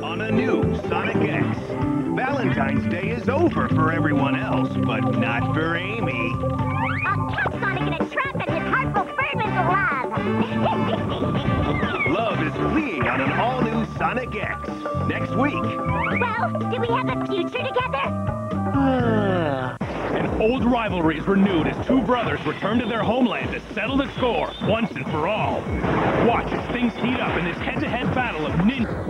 on a new Sonic X. Valentine's Day is over for everyone else, but not for Amy. I'll catch Sonic in a trap and his heart will burn with love. Love is fleeing on an all-new Sonic X. Next week. Well, do we have a future together? An old rivalry is renewed as two brothers return to their homeland to settle the score once and for all. Watch as things heat up in this head-to-head battle of ninja.